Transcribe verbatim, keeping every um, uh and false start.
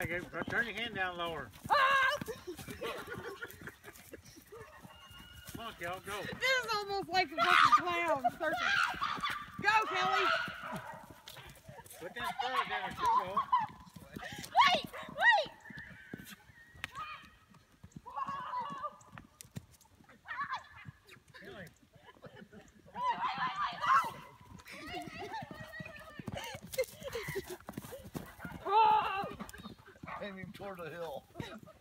Turn your hand down lower. Come on, Kel, go. This is almost like a fucking clown circus. Go, Kelly. Put that spurs down or she'll go. Wait, wait. Kelly. Aiming toward the hill.